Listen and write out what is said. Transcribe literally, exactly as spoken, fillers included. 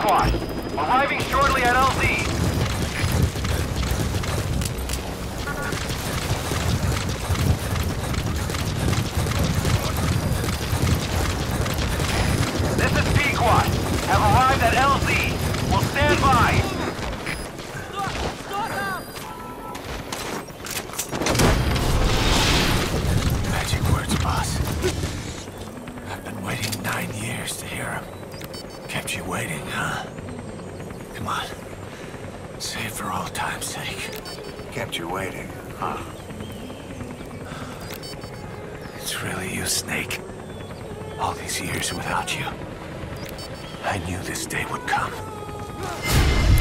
squad. Arriving shortly at L Z. This is P-Quad. Have arrived at L Z. Will stand by. Magic words, boss. I've been waiting nine years to hear them. Kept you waiting, huh? Come on. Say it for all time's sake. Kept you waiting, huh? It's really you, Snake. All these years without you. I knew this day would come.